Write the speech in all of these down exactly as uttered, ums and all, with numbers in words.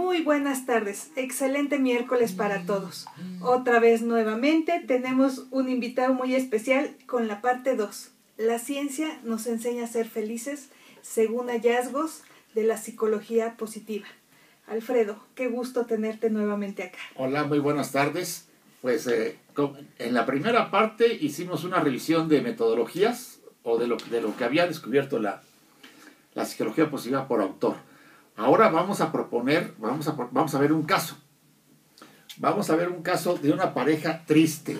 Muy buenas tardes, excelente miércoles para todos. Otra vez nuevamente tenemos un invitado muy especial con la parte dos. La ciencia nos enseña a ser felices según hallazgos de la psicología positiva. Alfredo, qué gusto tenerte nuevamente acá. Hola, muy buenas tardes. Pues eh, en la primera parte hicimos una revisión de metodologías o de lo, de lo que había descubierto la, la psicología positiva por autor. Ahora vamos a proponer, vamos a, vamos a ver un caso. Vamos a ver un caso de una pareja triste.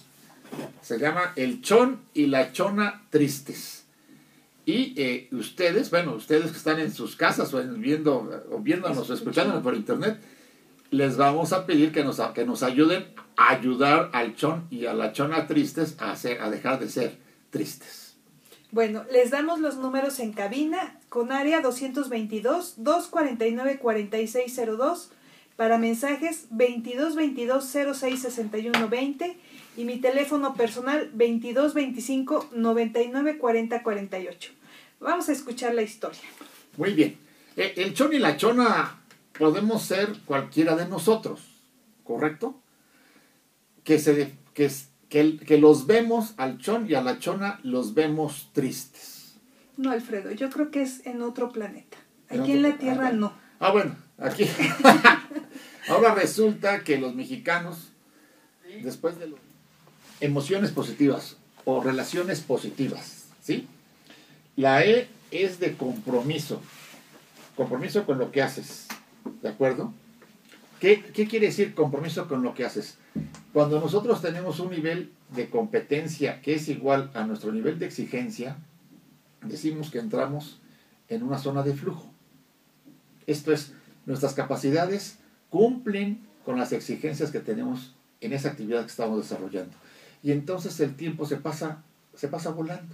Se llama el chon y la chona tristes. Y eh, ustedes, bueno, ustedes que están en sus casas o en viendo, o viéndonos o escuchándonos por internet, les vamos a pedir que nos, que nos ayuden a ayudar al chon y a la chona tristes a, hacer, a dejar de ser tristes. Bueno, les damos los números en cabina con área doscientos veintidós, doscientos cuarenta y nueve, cuarenta y seis cero dos, para mensajes veintidós veintidós, cero seis sesenta y uno veinte y mi teléfono personal veintidós veinticinco, noventa y nueve cuarenta cuarenta y ocho. Vamos a escuchar la historia. Muy bien. El chon y la chona podemos ser cualquiera de nosotros, ¿correcto? Que, se, que, que, que los vemos al chon y a la chona los vemos tristes. No, Alfredo, yo creo que es en otro planeta. Aquí en, en la Tierra ah, no. Ah, bueno, aquí. Ahora resulta que los mexicanos, después de las emociones positivas o relaciones positivas, ¿sí? La E es de compromiso. Compromiso con lo que haces. ¿De acuerdo? ¿Qué, ¿Qué quiere decir compromiso con lo que haces? Cuando nosotros tenemos un nivel de competencia que es igual a nuestro nivel de exigencia, decimos que entramos en una zona de flujo. Esto es, nuestras capacidades cumplen con las exigencias que tenemos en esa actividad que estamos desarrollando. Y entonces el tiempo se pasa, se pasa volando.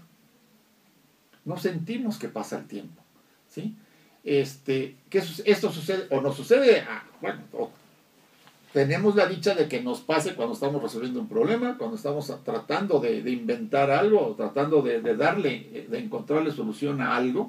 No sentimos que pasa el tiempo, ¿sí? Este, que esto sucede o nos sucede, a, bueno, o tenemos la dicha de que nos pase cuando estamos resolviendo un problema, cuando estamos tratando de, de inventar algo, o tratando de, de darle, de encontrarle solución a algo.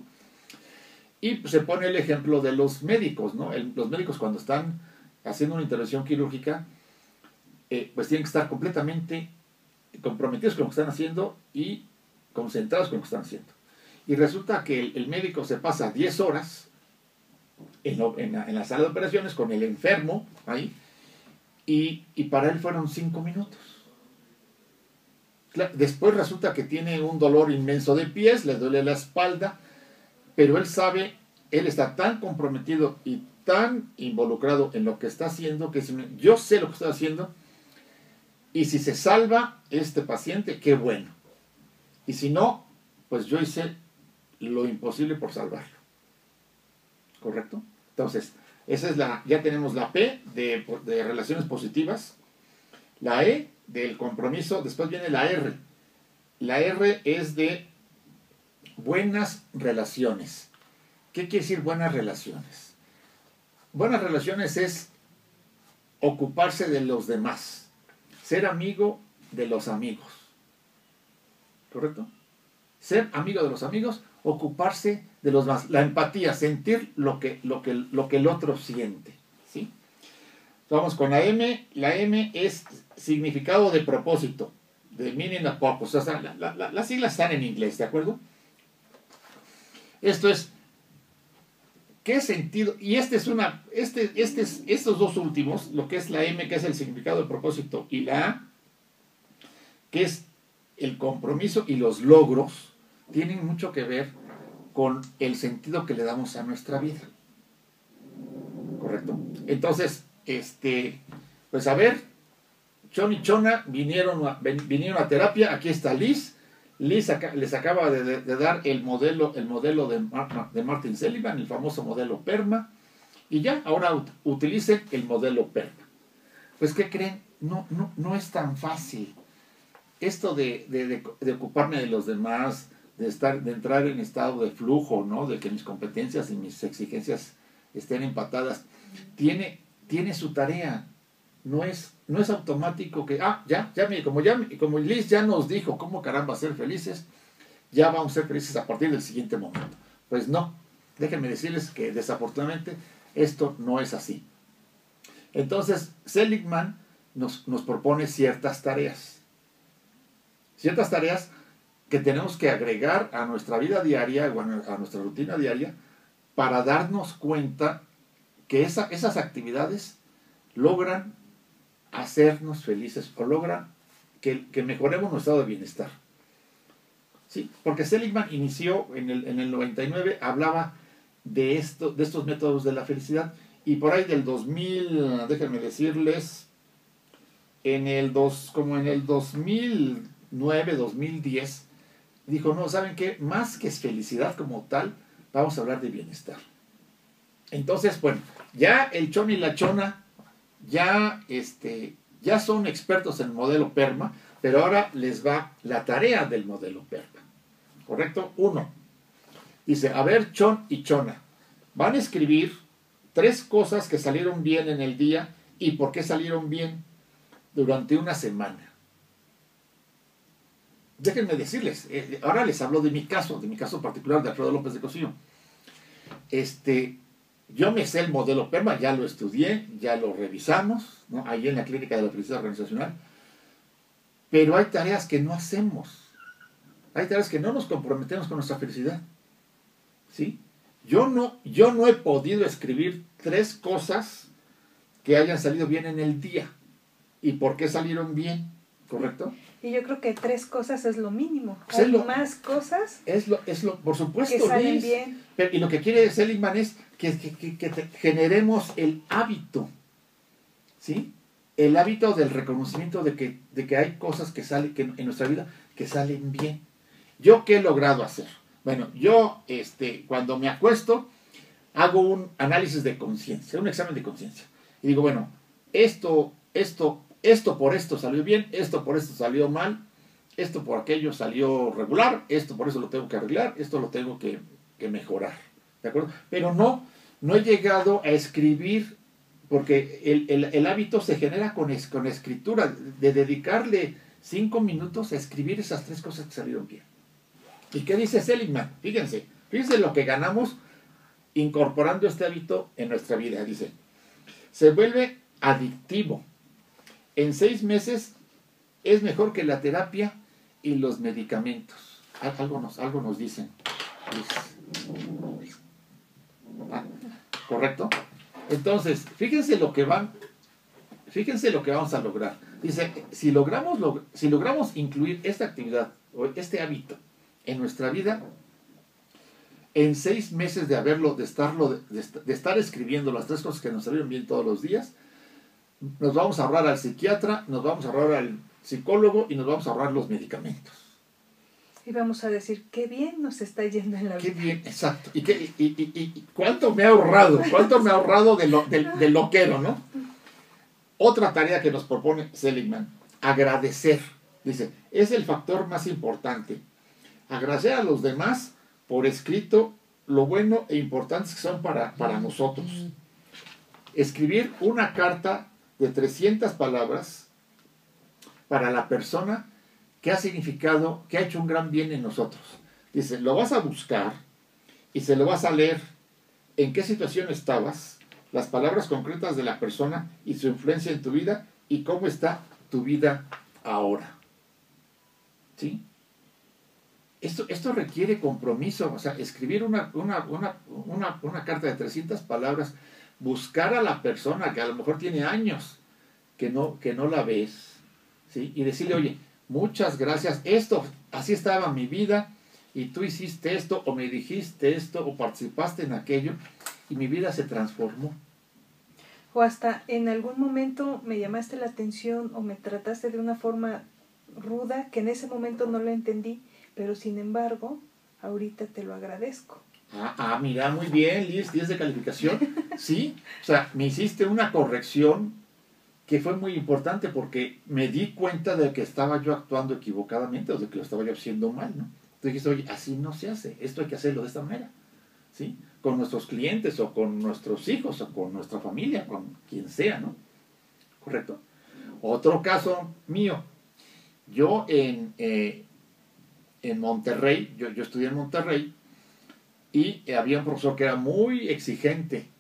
Y se pone el ejemplo de los médicos, ¿no? El, los médicos cuando están haciendo una intervención quirúrgica, eh, pues tienen que estar completamente comprometidos con lo que están haciendo y concentrados con lo que están haciendo. Y resulta que el, el médico se pasa diez horas en, lo, en, la, en la sala de operaciones con el enfermo ahí, y, y para él fueron cinco minutos. Después resulta que tiene un dolor inmenso de pies, le duele la espalda, pero él sabe, él está tan comprometido y tan involucrado en lo que está haciendo, que yo sé lo que estoy haciendo, y si se salva este paciente, qué bueno. Y si no, pues yo hice lo imposible por salvarlo. ¿Correcto? Entonces, esa es la, ya tenemos la P de, de relaciones positivas, la E del compromiso, después viene la R. La R es de buenas relaciones. ¿Qué quiere decir buenas relaciones? Buenas relaciones es ocuparse de los demás, ser amigo de los amigos. ¿Correcto? Ser amigo de los amigos, ocuparse de los demás. La empatía, sentir lo que, lo que, lo que el otro siente. ¿Sí? Vamos con la M. La M es significado de propósito, de meaning of purpose. O sea, la, la, la, las siglas están en inglés, ¿de acuerdo? Esto es, ¿qué sentido? Y este es una, este, este es, estos dos últimos, lo que es la M, que es el significado de propósito, y la A, que es el compromiso y los logros, tienen mucho que ver con el sentido que le damos a nuestra vida. ¿Correcto? Entonces, este, pues a ver, Chon y Chona vinieron a, vinieron a terapia. Aquí está Liz. Liz acá, les acaba de, de, de dar el modelo, el modelo de, de Martin Seligman, el famoso modelo PERMA. Y ya, ahora ut, utilicen el modelo PERMA. Pues, ¿qué creen? No, no, no es tan fácil. Esto de, de, de, de ocuparme de los demás, de, estar, de entrar en estado de flujo, ¿no? De que mis competencias y mis exigencias estén empatadas, tiene, tiene su tarea. No es, no es automático que, ah, ya, ya, como, ya, como Liz ya nos dijo cómo caramba ser felices, ya vamos a ser felices a partir del siguiente momento. Pues no, déjenme decirles que desafortunadamente esto no es así. Entonces, Seligman nos, nos propone ciertas tareas. Ciertas tareas que tenemos que agregar a nuestra vida diaria o a nuestra rutina diaria para darnos cuenta que esa, esas actividades logran hacernos felices o logran que, que mejoremos nuestro estado de bienestar. ¿Sí? Porque Seligman inició en el, en el noventa y nueve, hablaba de, esto, de estos métodos de la felicidad, y por ahí del dos mil, déjenme decirles, en el dos, como en el dos mil nueve, dos mil diez, dijo, no, ¿saben qué? Más que felicidad como tal, vamos a hablar de bienestar. Entonces, bueno, ya el chon y la chona ya, este, ya son expertos en el modelo PERMA, pero ahora les va la tarea del modelo PERMA. ¿Correcto? Uno. Dice, a ver, chon y chona, van a escribir tres cosas que salieron bien en el día y por qué salieron bien durante una semana. Déjenme decirles, eh, ahora les hablo de mi caso, de mi caso particular de Alfredo López de Cosío. Este, yo me sé el modelo PERMA, ya lo estudié, ya lo revisamos, ¿no? Ahí en la Clínica de la Felicidad Organizacional, pero hay tareas que no hacemos. Hay tareas que no nos comprometemos con nuestra felicidad. ¿Sí? Yo no, yo no he podido escribir tres cosas que hayan salido bien en el día. ¿Y por qué salieron bien? ¿Correcto? Y yo creo que tres cosas es lo mínimo. Pues Hay es lo, más cosas es lo, es lo, por supuesto, que salen Liz. bien. Pero, y lo que quiere Seligman es que, que, que, que generemos el hábito. ¿Sí? El hábito del reconocimiento de que, de que hay cosas que salen que en nuestra vida que salen bien. ¿Yo qué he logrado hacer? Bueno, yo este, cuando me acuesto hago un análisis de conciencia, un examen de conciencia. Y digo, bueno, esto, esto, esto por esto salió bien, esto por esto salió mal, esto por aquello salió regular, esto por eso lo tengo que arreglar, esto lo tengo que, que mejorar. ¿De acuerdo? Pero no, no he llegado a escribir, porque el, el, el hábito se genera con, es, con escritura, de dedicarle cinco minutos a escribir esas tres cosas que salieron bien. ¿Y qué dice Seligman? Fíjense, fíjense lo que ganamos incorporando este hábito en nuestra vida. Dice, se vuelve adictivo. En seis meses es mejor que la terapia y los medicamentos. Algo nos, algo nos dicen. Ah, ¿correcto? Entonces, fíjense lo que van, fíjense lo que vamos a lograr. Dice, si logramos, log, si logramos incluir esta actividad o este hábito en nuestra vida, en seis meses de haberlo, de estarlo, de, de estar escribiendo las tres cosas que nos salieron bien todos los días, nos vamos a ahorrar al psiquiatra, nos vamos a ahorrar al psicólogo y nos vamos a ahorrar los medicamentos. Y vamos a decir, qué bien nos está yendo en la vida. Qué bien, exacto. ¿Y, qué, y, y, y, y cuánto me ha ahorrado? ¿Cuánto me ha ahorrado de lo, de, de loquero, no? Otra tarea que nos propone Seligman, agradecer. Dice, es el factor más importante. Agradecer a los demás por escrito lo bueno e importantes que son para, para nosotros. Escribir una carta de trescientas palabras para la persona que ha significado, que ha hecho un gran bien en nosotros. Dice, lo vas a buscar y se lo vas a leer. ¿En qué situación estabas? Las palabras concretas de la persona y su influencia en tu vida y cómo está tu vida ahora. ¿Sí? Esto, esto requiere compromiso, o sea, escribir una, una, una, una, una carta de trescientas palabras, buscar a la persona que a lo mejor tiene años que no, que no la ves, ¿sí? Y decirle, oye, muchas gracias, esto, así estaba mi vida, y tú hiciste esto, o me dijiste esto, o participaste en aquello, y mi vida se transformó. O hasta en algún momento me llamaste la atención o me trataste de una forma ruda que en ese momento no lo entendí, pero sin embargo, ahorita te lo agradezco. Ah, ah mira, muy bien, Liz, diez de calificación. Sí, o sea, me hiciste una corrección que fue muy importante porque me di cuenta de que estaba yo actuando equivocadamente o de que lo estaba yo haciendo mal, ¿no? Entonces dijiste, oye, así no se hace, esto hay que hacerlo de esta manera, ¿sí? Con nuestros clientes o con nuestros hijos o con nuestra familia, con quien sea, ¿no? ¿Correcto? Otro caso mío, yo en, eh, en Monterrey, yo, yo estudié en Monterrey y había un profesor que era muy exigente.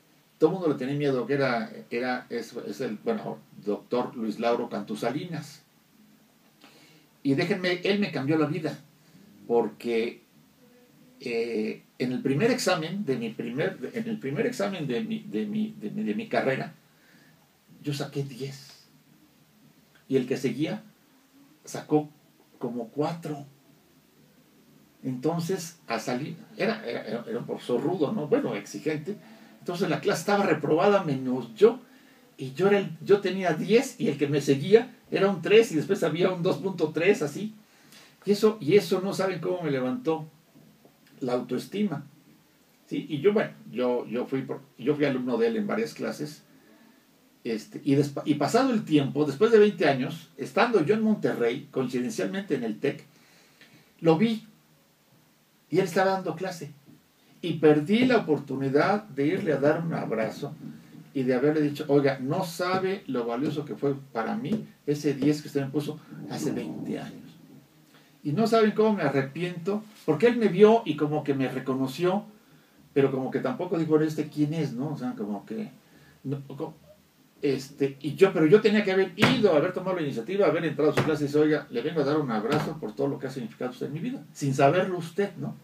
todo el mundo le tenía miedo, que era, era es, es el, bueno, doctor Luis Lauro Cantú Salinas. Y déjenme, él me cambió la vida, porque eh, en el primer examen de mi primer, en el primer examen de mi, de mi, de mi, de mi carrera, yo saqué diez. Y el que seguía sacó como cuatro. Entonces, a salir, era, era, era un profesor rudo, ¿no? Bueno, exigente. Entonces la clase estaba reprobada menos yo. Y yo, era el, yo tenía diez y el que me seguía era un tres y después había un dos punto tres, así. Y eso, y eso no saben cómo me levantó la autoestima. ¿Sí? Y yo, bueno, yo, yo, fui, por, yo fui alumno de él en varias clases. Este, y, despa, y pasado el tiempo, después de veinte años, estando yo en Monterrey, coincidencialmente en el TEC, lo vi y él estaba dando clase. Y perdí la oportunidad de irle a dar un abrazo y de haberle dicho, oiga, no sabe lo valioso que fue para mí ese diez que usted me puso hace veinte años. Y no saben cómo me arrepiento, porque él me vio y como que me reconoció, pero como que tampoco dijo, este quién es, ¿no? O sea, como que... No, como, este, y yo, pero yo tenía que haber ido, haber tomado la iniciativa, haber entrado a su clase y decir, oiga, le vengo a dar un abrazo por todo lo que ha significado usted en mi vida, sin saberlo usted, ¿no?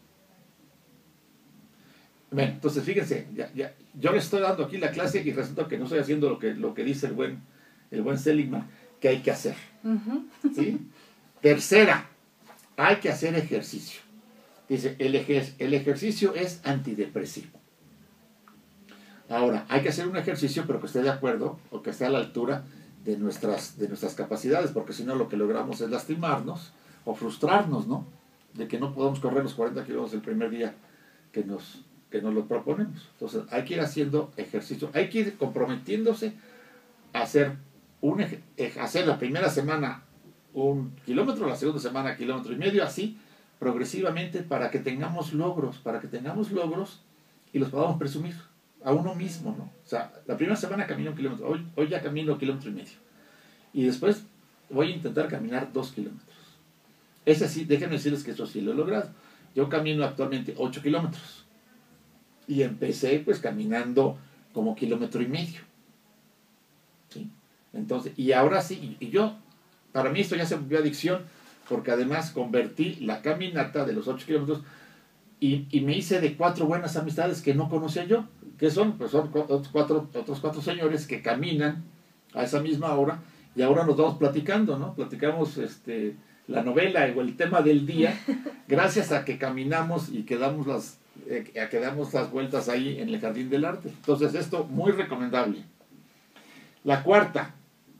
Bueno, entonces fíjense, ya, ya, yo le estoy dando aquí la clase y resulta que no estoy haciendo lo que, lo que dice el buen, el buen Seligman, que hay que hacer. Uh-huh. ¿Sí? Tercera, hay que hacer ejercicio. Dice, el, ejer, el ejercicio es antidepresivo. Ahora, hay que hacer un ejercicio, pero que esté de acuerdo o que esté a la altura de nuestras, de nuestras capacidades, porque si no lo que logramos es lastimarnos o frustrarnos, ¿no? De que no podamos correr los cuarenta kilómetros el primer día que nos... que nos lo proponemos. Entonces hay que ir haciendo ejercicio, hay que ir comprometiéndose a hacer, un, hacer la primera semana un kilómetro, la segunda semana kilómetro y medio, así progresivamente para que tengamos logros, para que tengamos logros y los podamos presumir a uno mismo, ¿no? O sea, la primera semana camino un kilómetro, hoy, hoy ya camino un kilómetro y medio y después voy a intentar caminar dos kilómetros. Ese sí, déjenme decirles que eso sí lo he logrado. Yo camino actualmente ocho kilómetros. Y empecé pues caminando como kilómetro y medio. ¿Sí? Entonces, y ahora sí, y yo, para mí esto ya se volvió adicción, porque además convertí la caminata de los ocho kilómetros y, y me hice de cuatro buenas amistades que no conocía yo. ¿Qué son? Pues son otros cuatro, otros cuatro señores que caminan a esa misma hora y ahora nos vamos platicando, ¿no? Platicamos este, la novela o el tema del día, gracias a que caminamos y quedamos las... Eh, que damos las vueltas ahí en el Jardín del Arte. Entonces esto muy recomendable. La cuarta,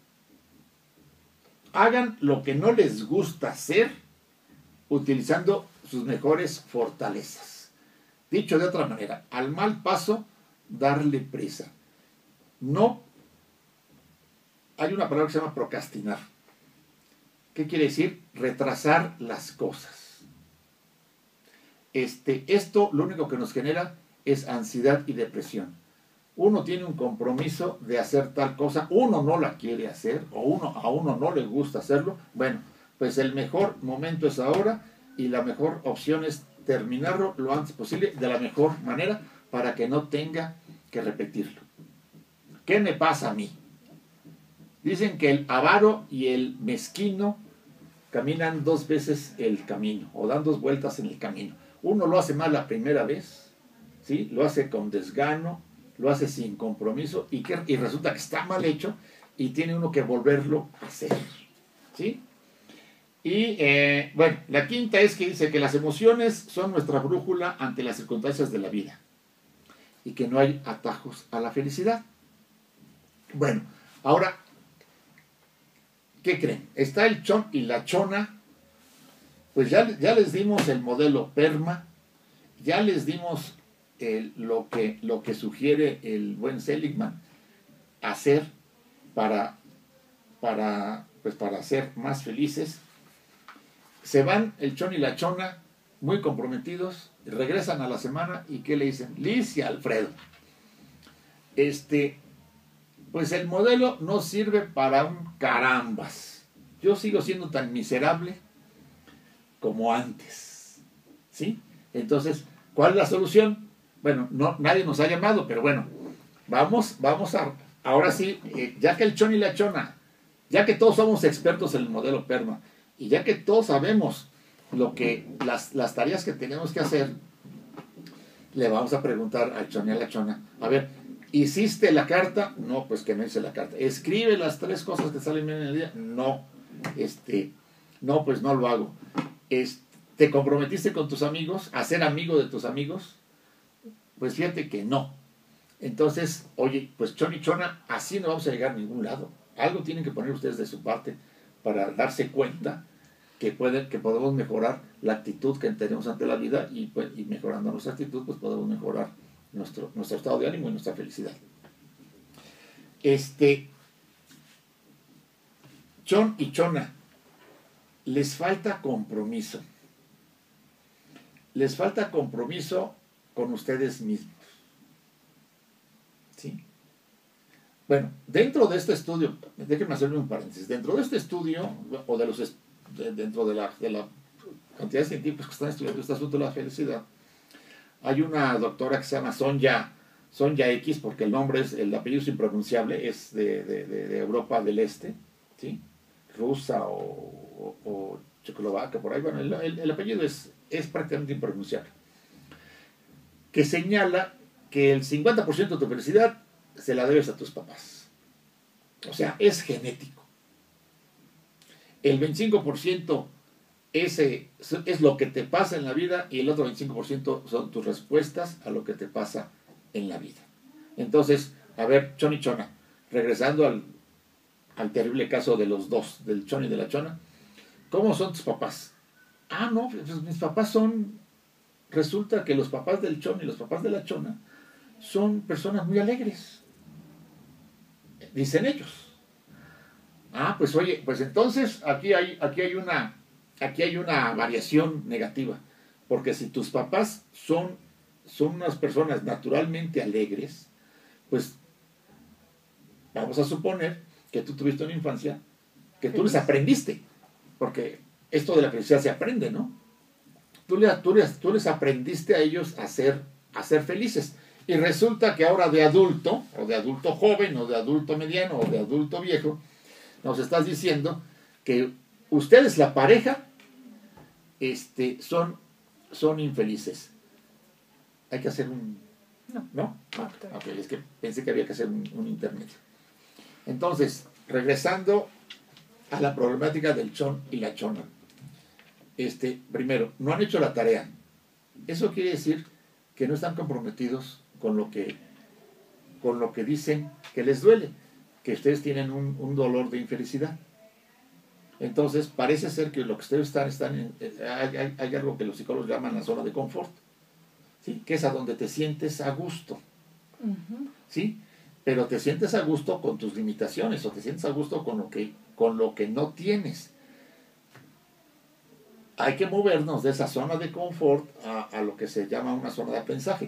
hagan lo que no les gusta hacer utilizando sus mejores fortalezas. Dicho de otra manera, al mal paso darle prisa. No, hay una palabra que se llama procrastinar. ¿Qué quiere decir? Retrasar las cosas. Este, esto lo único que nos genera es ansiedad y depresión. Uno tiene un compromiso de hacer tal cosa, uno no la quiere hacer, o uno, a uno no le gusta hacerlo. Bueno, pues el mejor momento es ahora y la mejor opción es terminarlo lo antes posible, de la mejor manera, para que no tenga que repetirlo. ¿Qué me pasa a mí? Dicen que el avaro y el mezquino caminan dos veces el camino, o dan dos vueltas en el camino. Uno lo hace mal la primera vez, ¿sí? Lo hace con desgano, lo hace sin compromiso y, que, y resulta que está mal hecho y tiene uno que volverlo a hacer, ¿sí? Y eh, bueno, la quinta es que dice que las emociones son nuestra brújula ante las circunstancias de la vida y que no hay atajos a la felicidad. Bueno, ahora, ¿qué creen? Está el chon y la chona. Pues ya, ya les dimos el modelo PERMA, ya les dimos el, lo, que, lo que sugiere el buen Seligman hacer para, para, pues para ser más felices. Se van el chon y la chona muy comprometidos, regresan a la semana y ¿qué le dicen? Liz y Alfredo. Este, pues el modelo no sirve para un carambas. Yo sigo siendo tan miserable como antes, ¿sí? Entonces, ¿cuál es la solución? Bueno, no, nadie nos ha llamado, pero bueno, vamos, vamos a, ahora sí, eh, ya que el chon y la chona, ya que todos somos expertos en el modelo PERMA, y ya que todos sabemos lo que, las, las tareas que tenemos que hacer, le vamos a preguntar al chon y a la chona, a ver, ¿hiciste la carta? No, pues que no hice la carta. ¿Escribe las tres cosas que salen bien en el día? No, este, no, pues no lo hago. Este, ¿te comprometiste con tus amigos a ser amigo de tus amigos? Pues fíjate que no. Entonces, oye, pues chon y chona, así no vamos a llegar a ningún lado. Algo tienen que poner ustedes de su parte para darse cuenta que, pueden, que podemos mejorar la actitud que tenemos ante la vida y, pues, y mejorando nuestra actitud, pues podemos mejorar nuestro, nuestro estado de ánimo y nuestra felicidad. Este, chon y chona, les falta compromiso. Les falta compromiso con ustedes mismos. ¿Sí? Bueno, dentro de este estudio, déjenme hacerme un paréntesis, dentro de este estudio, o de los de, dentro de la, de la cantidad de científicos que están estudiando este asunto de la felicidad, hay una doctora que se llama Sonja, Sonja X, porque el nombre es, el apellido es impronunciable, es de, de, de, de Europa del Este, ¿sí? Rusa o, o, o checoslovaca, por ahí, bueno, el, el, el apellido es, es prácticamente impronunciable, que señala que el cincuenta por ciento de tu felicidad se la debes a tus papás. O sea, es genético. El veinticinco por ciento ese es lo que te pasa en la vida y el otro veinticinco por ciento son tus respuestas a lo que te pasa en la vida. Entonces, a ver, chon y chona, regresando al, al terrible caso de los dos, del chon y de la chona, ¿cómo son tus papás? Ah, no, pues mis papás son, resulta que los papás del chon y los papás de la chona son personas muy alegres, dicen ellos. Ah, pues oye, pues entonces aquí hay, aquí hay una, aquí hay una variación negativa, porque si tus papás son, son unas personas naturalmente alegres, pues vamos a suponer que tú tuviste una infancia que tú les aprendiste, porque esto de la felicidad se aprende, ¿no? Tú les, tú les, tú les aprendiste a ellos a ser, a ser felices. Y resulta que ahora de adulto, o de adulto joven, o de adulto mediano, o de adulto viejo, nos estás diciendo que ustedes, la pareja, este, son, son infelices. Hay que hacer un... No. ¿No? Ah, ok, es que pensé que había que hacer un, un intermedio. Entonces, regresando a la problemática del chon y la chona. Este, primero, no han hecho la tarea. Eso quiere decir que no están comprometidos con lo que, con lo que dicen que les duele, que ustedes tienen un, un dolor de infelicidad. Entonces, parece ser que lo que ustedes están, están en, hay, hay, hay algo que los psicólogos llaman la zona de confort, ¿sí? Que es a donde te sientes a gusto, uh-huh. ¿Sí? Pero te sientes a gusto con tus limitaciones, o te sientes a gusto con lo que, con lo que no tienes. Hay que movernos de esa zona de confort a, a lo que se llama una zona de aprendizaje.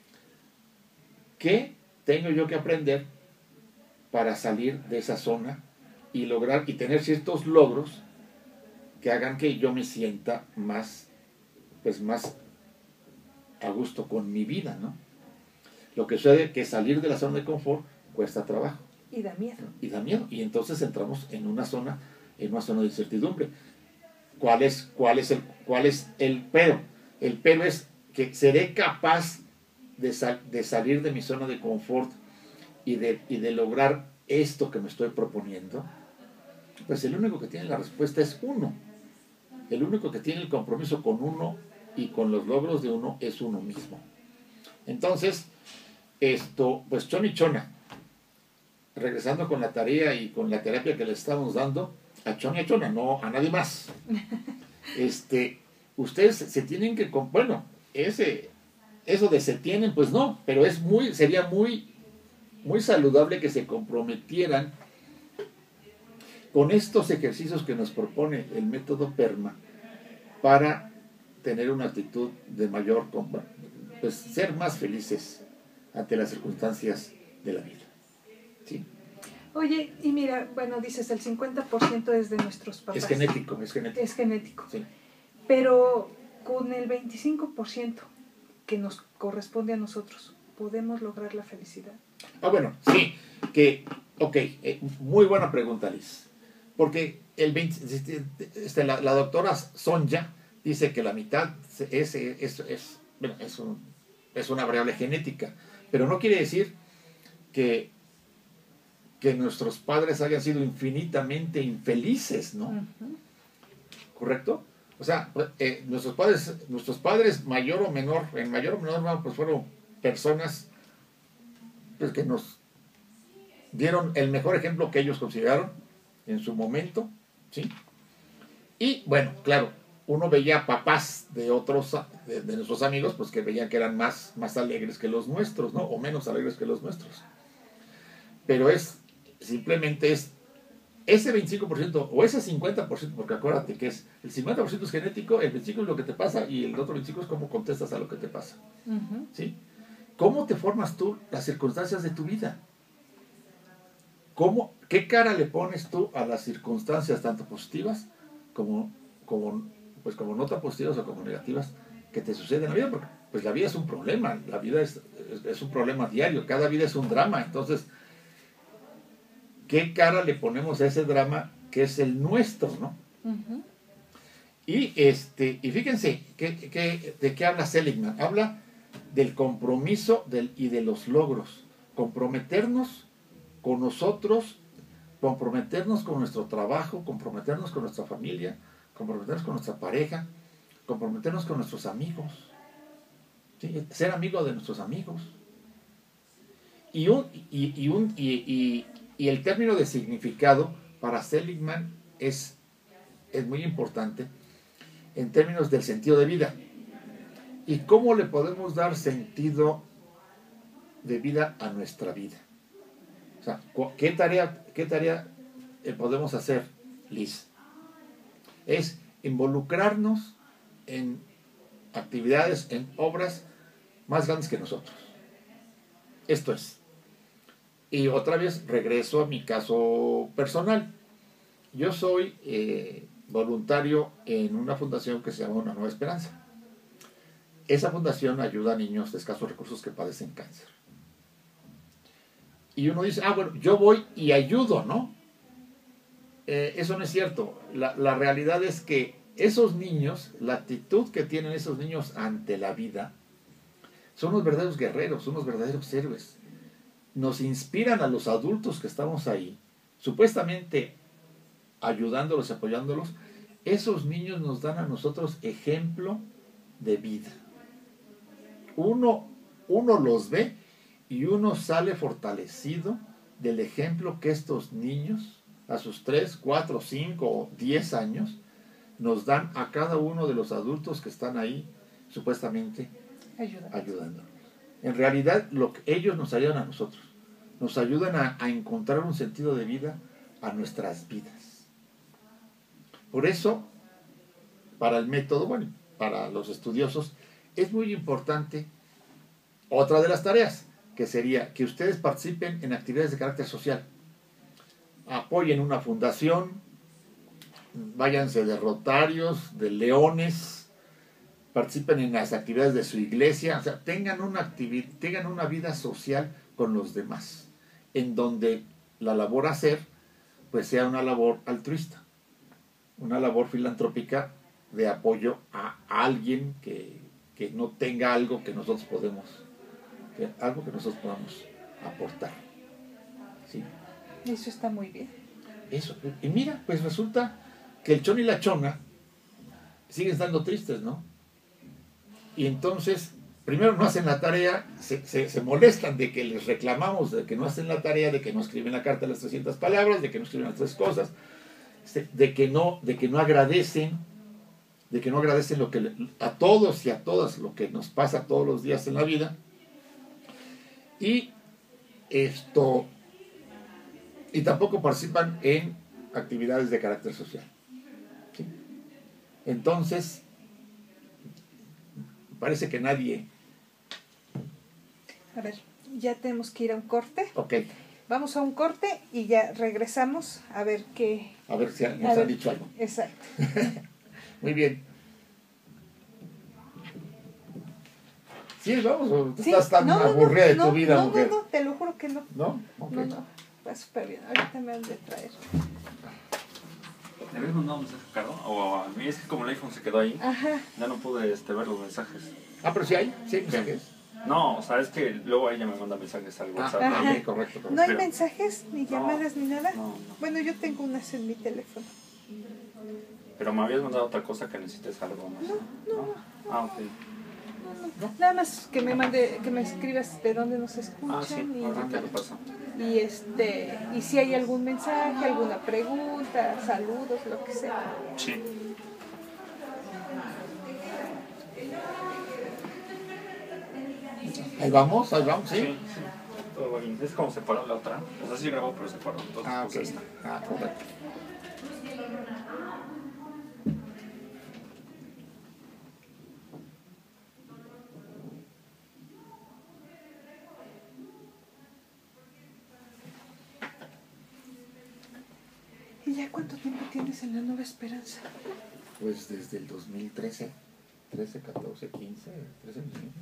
¿Qué tengo yo que aprender para salir de esa zona y lograr y tener ciertos logros que hagan que yo me sienta más, pues más a gusto con mi vida, ¿no? Lo que sucede es que salir de la zona de confort cuesta trabajo. Y da miedo. Y da miedo. Y entonces entramos en una zona, en una zona de incertidumbre. ¿Cuál es, cuál es el, cuál es el pero? El pero es que seré capaz de, sal, de salir de mi zona de confort y de, y de lograr esto que me estoy proponiendo. Pues el único que tiene la respuesta es uno. El único que tiene el compromiso con uno y con los logros de uno es uno mismo. Entonces, esto, pues chon y chona, regresando con la tarea y con la terapia que le estamos dando, a chon y a chona, no a nadie más. Este, ustedes se tienen que, bueno, ese, eso de se tienen, pues no, pero es muy, sería muy, muy saludable que se comprometieran con estos ejercicios que nos propone el método PERMA para tener una actitud de mayor, pues ser más felices ante las circunstancias de la vida. ¿Sí? Oye, y mira, bueno, dices el cincuenta por ciento es de nuestros papás. Es genético, es genético. Es genético. Sí. Pero con el veinticinco por ciento que nos corresponde a nosotros, ¿podemos lograr la felicidad? Ah, bueno, sí, que, ok, eh, muy buena pregunta, Liz. Porque el veinte, este, la, la doctora Sonja dice que la mitad es, es, es, bueno, es, un, es una variable genética, pero no quiere decir que, que nuestros padres hayan sido infinitamente infelices, ¿no? Uh-huh. ¿Correcto? O sea, eh, nuestros padres, nuestros padres mayor o menor, en mayor o menor, pues fueron personas pues, que nos dieron el mejor ejemplo que ellos consideraron en su momento, ¿sí? Y bueno, claro, uno veía papás de otros, de, de nuestros amigos, pues que veían que eran más, más alegres que los nuestros, ¿no? O menos alegres que los nuestros. Pero es, simplemente es ese veinticinco por ciento o ese cincuenta por ciento, porque acuérdate que es el cincuenta por ciento es genético, el veinticinco por ciento es lo que te pasa y el otro veinticinco por ciento es cómo contestas a lo que te pasa. Uh-huh. ¿Sí? ¿Cómo te formas tú las circunstancias de tu vida? ¿Cómo, ¿Qué cara le pones tú a las circunstancias tanto positivas como, como, pues como no tan positivas o como negativas que te suceden en la vida? Porque pues la vida es un problema, la vida es, es, es un problema diario, cada vida es un drama. Entonces, ¿qué cara le ponemos a ese drama que es el nuestro, no? Uh-huh. Y, este, y fíjense, ¿qué, qué, ¿de qué habla Seligman? Habla del compromiso del, y de los logros. Comprometernos con nosotros, comprometernos con nuestro trabajo, comprometernos con nuestra familia, comprometernos con nuestra pareja, comprometernos con nuestros amigos, ¿sí? Ser amigo de nuestros amigos. Y, un, y, y, un, y, y, y el término de significado para Seligman es, es muy importante en términos del sentido de vida. ¿Y cómo le podemos dar sentido de vida a nuestra vida? O sea, ¿qué tarea, qué tarea podemos hacer, Liz? Es involucrarnos en actividades, en obras más grandes que nosotros. Esto es. Y otra vez regreso a mi caso personal. Yo soy eh, voluntario en una fundación que se llama Una Nueva Esperanza. Esa fundación ayuda a niños de escasos recursos que padecen cáncer. Y uno dice, ah, bueno, yo voy y ayudo, ¿no? Eh, eso no es cierto. La, la realidad es que esos niños, la actitud que tienen esos niños ante la vida, son unos verdaderos guerreros, son unos verdaderos héroes. Nos inspiran a los adultos que estamos ahí, supuestamente ayudándolos y apoyándolos. Esos niños nos dan a nosotros ejemplo de vida. Uno, uno los ve y uno sale fortalecido del ejemplo que estos niños, a sus tres, cuatro, cinco o diez años, nos dan a cada uno de los adultos que están ahí, supuestamente ayudándonos. En realidad, lo que ellos nos ayudan a nosotros, nos ayudan a, a encontrar un sentido de vida a nuestras vidas. Por eso, para el método, bueno, para los estudiosos, es muy importante otra de las tareas, que sería que ustedes participen en actividades de carácter social. Apoyen una fundación, váyanse de rotarios, de leones, participen en las actividades de su iglesia, o sea, tengan una actividad, tengan una vida social con los demás, en donde la labor a hacer, pues sea una labor altruista, una labor filantrópica de apoyo a alguien que, que no tenga algo que nosotros podemos, que, algo que nosotros podamos aportar. ¿Sí? Eso está muy bien. Eso, y mira, pues resulta que el chon y la chona siguen estando tristes, ¿no? Y entonces, primero no hacen la tarea, se, se, se molestan de que les reclamamos de que no hacen la tarea, de que no escriben la carta de las trescientas palabras, de que no escriben las tres cosas, de que no, de que no agradecen, de que no agradecen lo que a todos y a todas lo que nos pasa todos los días en la vida. Y esto, y tampoco participan en actividades de carácter social. ¿Sí? Entonces, parece que nadie... A ver, ya tenemos que ir a un corte. Ok. Vamos a un corte y ya regresamos a ver qué... A ver si nos han ver, dicho algo. Exacto. Muy bien. Sí, vamos, o tú Sí, estás tan no, no, aburrida de no, tu vida, no, mujer. No, no, te lo juro que no. ¿No? Ok. No, no, va súper bien. Ahorita me han de traer. ¿Le habías mandado un mensaje, Ricardo? O a mí es que como el iPhone se quedó ahí, Ajá. ya no pude este, ver los mensajes. Ah, pero sí hay, sí hay mensajes. No, o sea, es que luego ella me manda mensajes al WhatsApp. Ah, Ajá. ok, correcto, correcto. ¿No hay Pero- mensajes, ni No, llamadas, ni nada? No, no. Bueno, yo tengo unas en mi teléfono. Pero me habías mandado otra cosa que necesites algo más. No, no, no. Ah, ok. No, no. Nada más que me mande, que me escribas de dónde nos escuchan Ah, sí, ahora te lo paso. y, y este, y si hay algún mensaje, alguna pregunta, saludos, lo que sea. Sí. Ahí vamos, ahí vamos, Sí, sí. sí. Todo va bien. Es como separó la otra. O sea, sí grabó, pero separó. Entonces, Ah, pues ok. esta. Ah, correcto. ¿Y ya cuánto tiempo tienes en la Nueva Esperanza? Pues desde el dos mil trece, trece, catorce, quince, tres años y medio.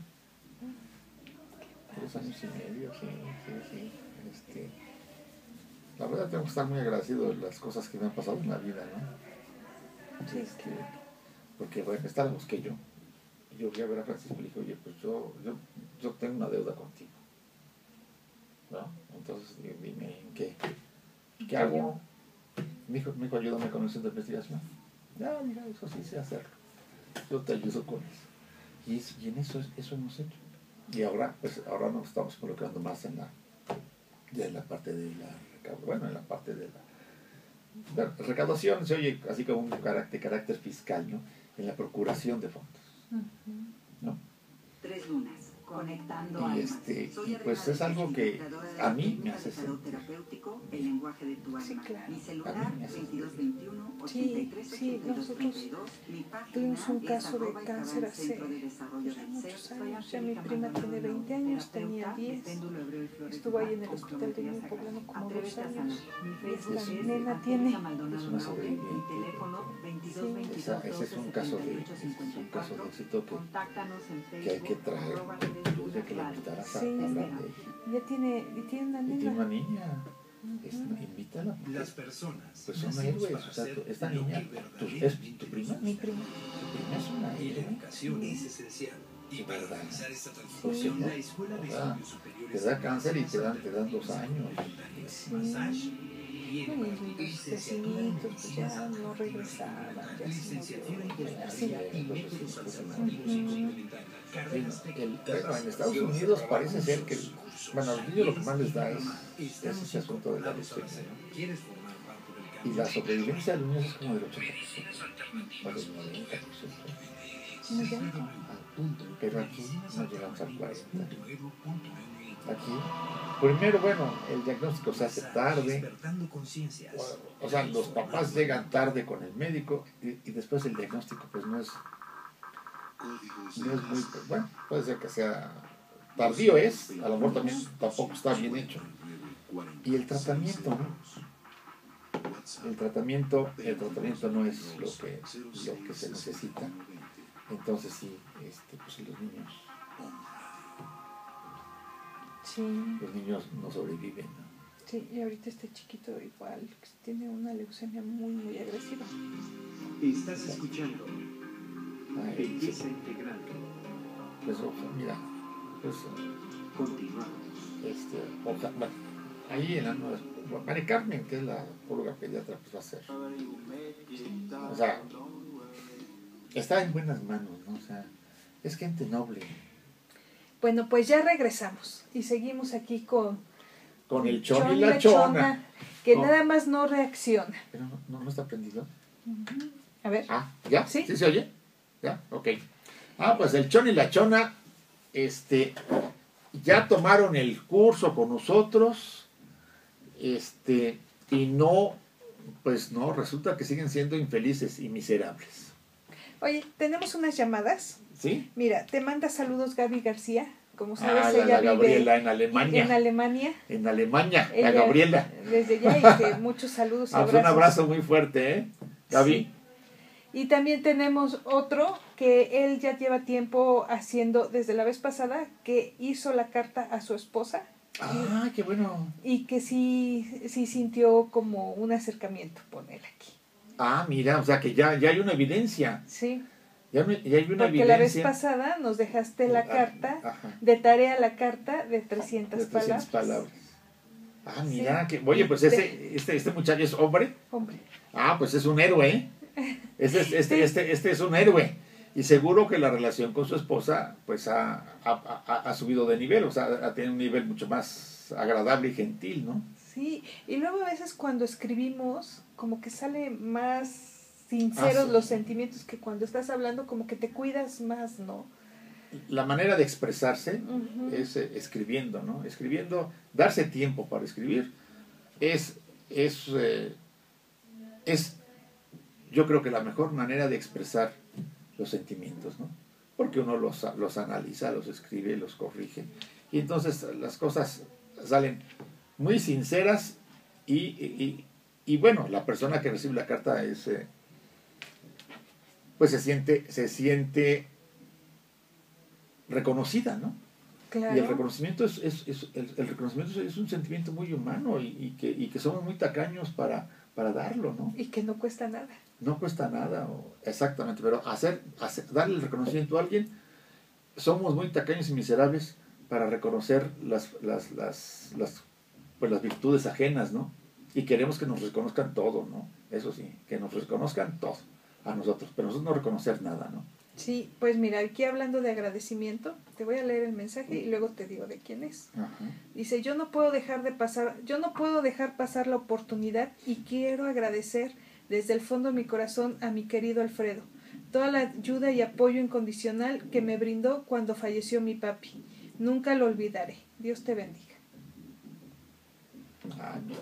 Tres años y medio, sí, sí, sí. Este, la verdad tengo que estar muy agradecido de las cosas que me han pasado en la vida, ¿no? Sí. Este, porque bueno, esta la busqué yo. Yo fui a ver a Francisco y le dije, oye, pues yo, yo, yo tengo una deuda contigo. ¿No? Entonces dime, ¿en qué? ¿Qué hago? Me dijo, me dijo, ayúdame con el centro de investigación. Ya, mira, eso sí sé hacerlo. Yo te ayudo con eso. Y, es, y en eso, eso hemos hecho. Y ahora, pues, ahora nos estamos involucrando más en la, ya en la parte de la, bueno, en la parte de la, bueno, recaudación, se oye así como un carácter, carácter fiscal, ¿no? En la procuración de fondos, ¿no? Tres lunas, conectando Y, almas. este, Soy y pues Adriana es algo López, que investigadora de a la mí técnica me hace de tarot sentir. terapéutico, el lenguaje de tu alma. Sí, claro. Mi A celular mí me hace veintidós veintiuno Sí, ochenta y tres sí, ochenta y dos nosotros treinta y dos. Mi página tuvimos un es caso de arroba cáncer Isabel hace Centro de Desarrollo pues, del muchos Ser. años. Soy Ya mi Angélica prima tiene Maldonado, veinte años, terapeuta tenía de diez. péndulo hebreo y flores Estuvo ahí en el con hospital de geometría Niño sagrada. Poblano como Atrévete dos a años. sanar. Mi Y Facebook esta es nena Angélica tiene. Maldonado Es una Noble, sobreviviente. mi teléfono veintidós Sí. veintidós Esa- ese es un caso de, doce ese es un caso de setenta y cuatro. éxito que, Contáctanos en que hay que Facebook, traer. arroba Yo diría que la invitaras a Sí. hablar de ella. Ya tiene, y tiene una Y tiene nena. una niña. Es, invítala. porque, Las personas Pues son nacemos héroes. para O sea, ser tu- esta lo niña, que tu, verdaderamente es tu prima. Mi prima. Tu prima es una Y la héroe. educación es esencial. Y Sí, para verdad. realizar esta Pues sí, transformación, ¿no? la Escuela de O sea, Estudios Superiores te da cáncer y te dan, te dan dos años. Sí. Massage, Y bien, los vecinitos pues ya no regresaban, ya se licenciatura en murió, Así, así. y métodos alternativos y complementarios. Carreras El- técnicas bueno, en Estados Unidos parece ser que, bueno, a los niños lo que más les da es, es Estamos ese asunto de la incorporados a la leucemia, salud. ¿no? ¿Quieres formar parte del Y cambio? la sobrevivencia de los niños es como del ochenta por ciento, o del noventa por ciento. Muy bien. Pero aquí no llegamos al cuarenta. Aquí, primero, bueno, el diagnóstico se hace tarde. Despertando conciencias. O, o sea, los papás llegan tarde con el médico y, y después el diagnóstico pues no es, no es muy, bueno, puede ser que sea tardío es, a lo mejor también tampoco está bien hecho. Y el tratamiento, ¿no? El tratamiento, el tratamiento no es lo que, lo que se necesita. Entonces sí, este, pues los niños, Sí, los niños no sobreviven, ¿no? sí, y ahorita este chiquito igual que tiene una leucemia muy, muy agresiva. Estás escuchando Ay, Belleza sí, Integral. pues oja, mira, pues Continuamos. este, oja, bueno, ahí en la nueva, bueno, Mari Carmen, que es la psicóloga pediatra, pues va a ser, o sea, está en buenas manos, ¿no? O sea, es gente noble. Bueno, pues ya regresamos y seguimos aquí con Con el chon Chon y la chona. que Con- nada más no reacciona. Pero no, no, no está prendido. A ver. Ah, ¿ya? Sí. ¿Sí se oye? ¿Ya? Ok. Ah, pues el chon y la chona, este, ya tomaron el curso con nosotros, este, y no, pues no, resulta que siguen siendo infelices y miserables. Oye, tenemos unas llamadas. ¿Sí? Mira, te manda saludos Gaby García. Como sabes, Ah, la, ella la vive Gabriela en Alemania. en Alemania. En Alemania, la Ella, Gabriela. Desde allá y que muchos saludos y Ah, pues abrazos. un abrazo muy fuerte, ¿eh? Gaby. Sí. Y también tenemos otro que él ya lleva tiempo haciendo desde la vez pasada, que hizo la carta a su esposa. Ah, qué bueno. Y que sí, sí sintió como un acercamiento, poner aquí. Ah, mira, o sea que ya, ya hay una evidencia. Sí. Ya, me- ya hay una Porque evidencia. la vez pasada nos dejaste la Ah, carta, ajá. de tarea la carta de trescientas, De trescientas palabras. palabras. Ah, mira, Sí. que, oye, pues De- ese, este, este muchacho es hombre. Hombre. Ah, pues es un héroe, ¿eh? Este, es- este, Sí. este, este es un héroe. Y seguro que la relación con su esposa, pues ha, ha, ha- ha subido de nivel, o sea, ha tenido un nivel mucho más agradable y gentil, ¿no? Sí, y luego a veces cuando escribimos, como que sale más sinceros Ah, sí. los sentimientos que cuando estás hablando, como que te cuidas más, ¿no? La manera de expresarse Ujú. es eh, escribiendo, ¿no? Escribiendo, darse tiempo para escribir es, es, eh, es, yo creo que la mejor manera de expresar los sentimientos, ¿no? Porque uno los, los analiza, los escribe, los corrige, y entonces las cosas salen muy sinceras y, y, y bueno, la persona que recibe la carta es, eh, pues se siente, se siente reconocida, ¿no? Claro. Y el reconocimiento es, es, es- el, el reconocimiento es un sentimiento muy humano y, y que, y que somos muy tacaños para, para darlo, ¿no? Y que no cuesta nada. No cuesta nada, o- exactamente, pero hacer, hacer, darle el reconocimiento a alguien, somos muy tacaños y miserables para reconocer las, las, las, las, pues las virtudes ajenas, ¿no? Y queremos que nos reconozcan todo, ¿no? Eso sí, que nos reconozcan todo a nosotros, pero nosotros no reconocer nada, ¿no? Sí, pues mira, aquí hablando de agradecimiento, te voy a leer el mensaje y luego te digo de quién es. Ajá. Dice, yo no puedo dejar de pasar, yo no puedo dejar pasar la oportunidad y quiero agradecer desde el fondo de mi corazón a mi querido Alfredo, toda la ayuda y apoyo incondicional que me brindó cuando falleció mi papi. Nunca lo olvidaré. Dios te bendiga. Ah, mira.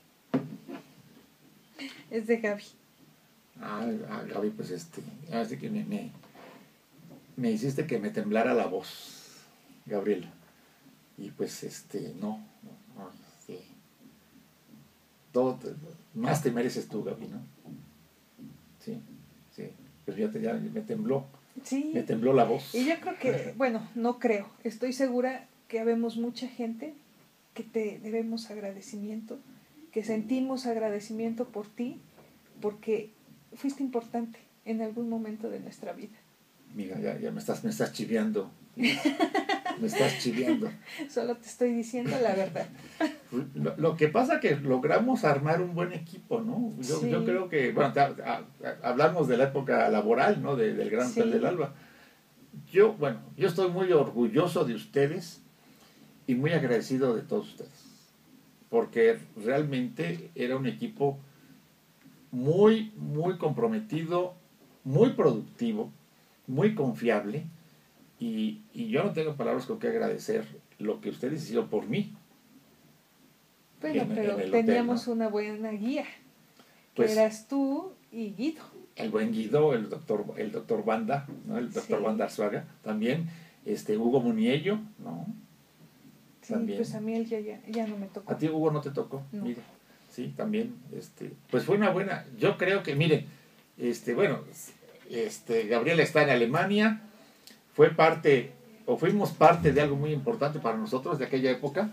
Es de Gaby. Ah, ah, Gaby, pues este, así que me, me, me hiciste que me temblara la voz, Gabriela. Y pues este, no, no, no, este, todo, te- más te mereces tú, Gaby, ¿no? Sí, sí, pues fíjate, ya me tembló, Sí. me tembló la voz. Y yo creo que, bueno, no creo, estoy segura que habemos mucha gente que te debemos agradecimiento, que sentimos agradecimiento por ti, porque fuiste importante en algún momento de nuestra vida. Mira, ya, ya me estás, me estás chiveando, me estás chiveando. Solo te estoy diciendo la verdad. Lo, lo que pasa que logramos armar un buen equipo, ¿no? Yo, Sí. yo creo que, bueno, a- a- a- hablamos de la época laboral, ¿no? De- del Gran Sí. Hotel del Alba. Yo, bueno, yo estoy muy orgulloso de ustedes y muy agradecido de todos ustedes, porque realmente era un equipo muy, muy comprometido, muy productivo, muy confiable, y, y yo no tengo palabras con que agradecer lo que ustedes hicieron por mí. Bueno, En- pero en el hotel, teníamos ¿no? una buena guía, que Pues, eras tú y Guido. el buen Guido, el doctor, el doctor Banda, ¿no? El doctor Sí. Banda Arzuaga, también, este, Hugo Muniello, ¿no? Sí, También. pues a mí él ya, ya, ya no me tocó. A ti, Hugo, no te tocó, No. mira, sí, también, este, pues fue una buena, yo creo que, miren, este, bueno, este, Gabriela está en Alemania, fue parte, o fuimos parte de algo muy importante para nosotros de aquella época,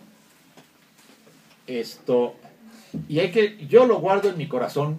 esto, y hay que, yo lo guardo en mi corazón,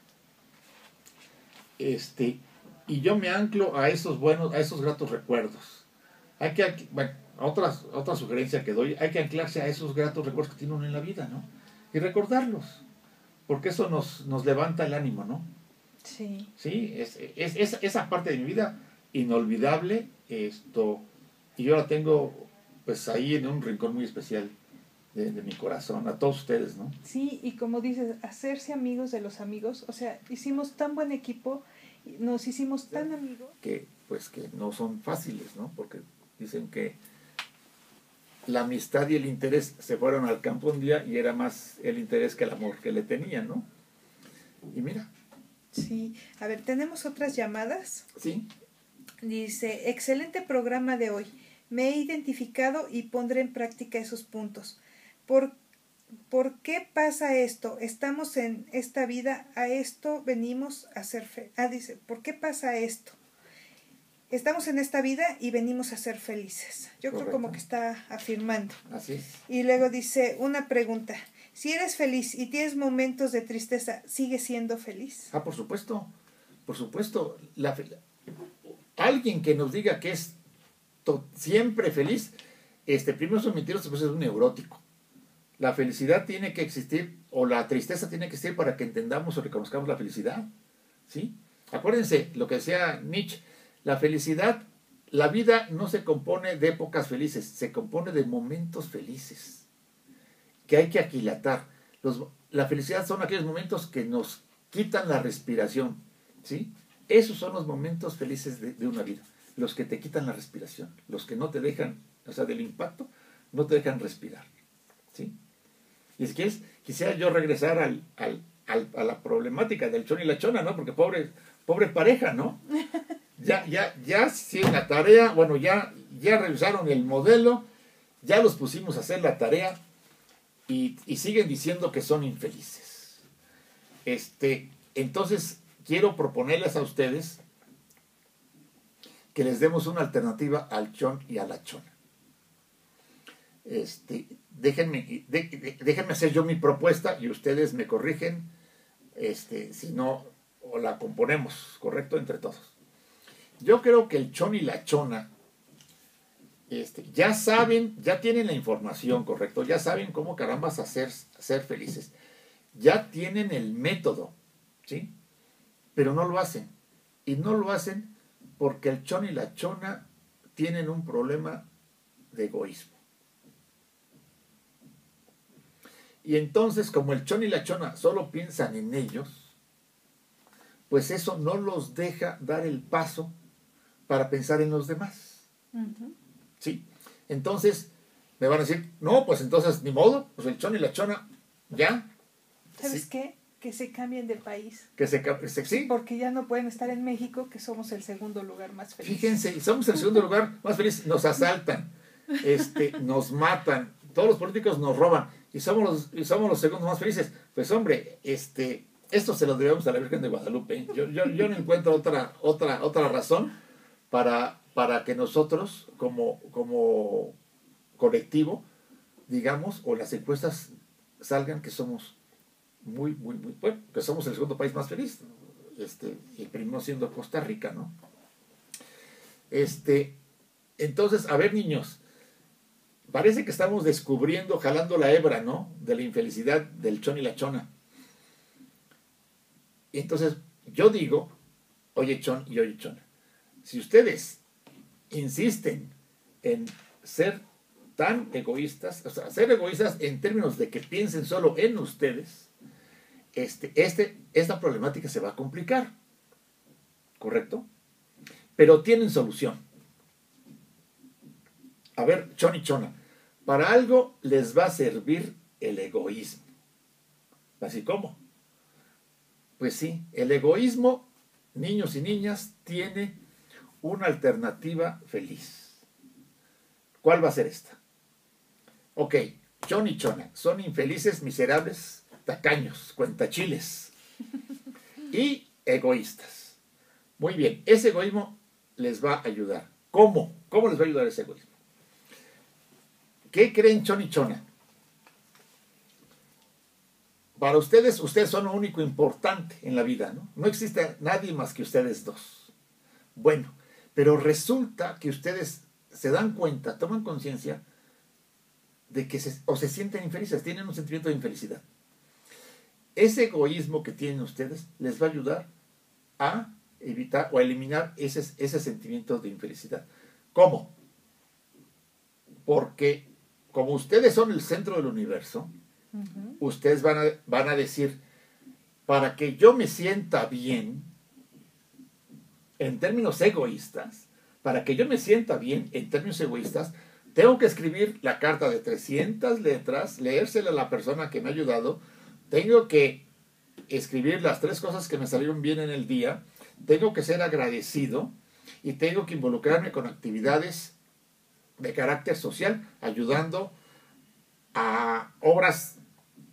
este, y yo me anclo a esos buenos, a esos gratos recuerdos. Hay que, bueno, otras, otra sugerencia que doy, hay que anclarse a esos gratos recuerdos que tiene uno en la vida, ¿no? Y recordarlos, porque eso nos, nos levanta el ánimo, ¿no? Sí. Sí, es, es, es- esa parte de mi vida inolvidable, esto, y yo la tengo pues ahí en un rincón muy especial de, de mi corazón, a todos ustedes, ¿no? Sí, y como dices, hacerse amigos de los amigos, o sea, hicimos tan buen equipo, nos hicimos tan amigos. Que pues que no son fáciles, ¿no? Porque dicen que la amistad y el interés se fueron al campo un día y era más el interés que el amor que le tenían, ¿no? Y mira, Sí, a ver, tenemos otras llamadas. sí, Dice, excelente programa de hoy. Me he identificado y pondré en práctica esos puntos. Por, ¿por qué pasa esto? Estamos en esta vida, a esto venimos a ser felices. Ah, dice, ¿por qué pasa esto? Estamos en esta vida y venimos a ser felices. Yo Correcto. creo como que está afirmando. Así es. Y luego dice, una pregunta. Si eres feliz y tienes momentos de tristeza, ¿sigues siendo feliz? Ah, por supuesto, por supuesto. La, alguien que nos diga que es to, siempre feliz, este, primero es un mentiroso, pues es un neurótico. La felicidad tiene que existir, o la tristeza tiene que existir para que entendamos o reconozcamos la felicidad. ¿Sí? Acuérdense lo que decía Nietzsche, la felicidad, la vida no se compone de épocas felices, se compone de momentos felices que hay que aquilatar. Los, la felicidad son aquellos momentos que nos quitan la respiración, ¿sí? Esos son los momentos felices de, de una vida, los que te quitan la respiración, los que no te dejan, o sea, del impacto, no te dejan respirar, ¿sí? Y si quieres, quisiera yo regresar al, al, al, a la problemática del chon y la chona, ¿no? Porque pobre, pobre pareja, ¿no? Ya, ya, ya, sí, la tarea, bueno, ya, ya revisaron el modelo, ya los pusimos a hacer la tarea, Y, y siguen diciendo que son infelices. Este, entonces, quiero proponerles a ustedes que les demos una alternativa al chon y a la chona. Este, déjenme, de, de, déjenme hacer yo mi propuesta y ustedes me corrigen, este, si no, o la componemos, ¿correcto? Entre todos. Yo creo que el chon y la chona Este, ya saben, ya tienen la información, correcto, ya saben cómo carambas hacer, ser felices, ya tienen el método, ¿sí? Pero no lo hacen, y no lo hacen porque el chon y la chona tienen un problema de egoísmo. Y entonces, como el chon y la chona solo piensan en ellos, pues eso no los deja dar el paso para pensar en los demás. Uh-huh. ¿Sí? Entonces, me van a decir, no, pues entonces, ni modo, pues el chon y la chona, ya. ¿Sabes Sí. qué? Que se cambien de país. Que se, se sí. Porque ya no pueden estar en México, que somos el segundo lugar más feliz. Fíjense, somos el segundo lugar más feliz, nos asaltan, este, nos matan, todos los políticos nos roban, y somos los, y somos los segundos más felices. Pues hombre, este, esto se lo debemos a la Virgen de Guadalupe. ¿eh? Yo, yo, yo no encuentro otra, otra, otra razón para... para que nosotros como, como colectivo, digamos, o las encuestas salgan que somos muy, muy, muy, bueno, que somos el segundo país más feliz, este, el primero siendo Costa Rica, ¿no? Este, entonces, a ver, niños, parece que estamos descubriendo, jalando la hebra, ¿no? De la infelicidad del chon y la chona. Entonces, yo digo, oye chon y oye chona, si ustedes insisten en ser tan egoístas, o sea, ser egoístas en términos de que piensen solo en ustedes, este, este, esta problemática se va a complicar, ¿correcto? Pero tienen solución. A ver, chon y chona, para algo les va a servir el egoísmo. ¿Así cómo? Pues sí, el egoísmo, niños y niñas, tiene una alternativa feliz. ¿Cuál va a ser esta? Ok, chon y chona son infelices, miserables, tacaños, cuentachiles y egoístas. Muy bien, ese egoísmo les va a ayudar. ¿Cómo? ¿Cómo les va a ayudar ese egoísmo? ¿Qué creen chon y chona? Para ustedes, ustedes son lo único importante en la vida, ¿no? No existe nadie más que ustedes dos. Bueno, pero resulta que ustedes se dan cuenta, toman conciencia de que se, o se sienten infelices, tienen un sentimiento de infelicidad. Ese egoísmo que tienen ustedes les va a ayudar a evitar o a eliminar ese, ese sentimiento de infelicidad. ¿Cómo? Porque como ustedes son el centro del universo, uh-huh. ustedes van a, van a decir, para que yo me sienta bien, en términos egoístas, para que yo me sienta bien en términos egoístas, tengo que escribir la carta de trescientas letras, leérsela a la persona que me ha ayudado, tengo que escribir las tres cosas que me salieron bien en el día, tengo que ser agradecido y tengo que involucrarme con actividades de carácter social, ayudando a obras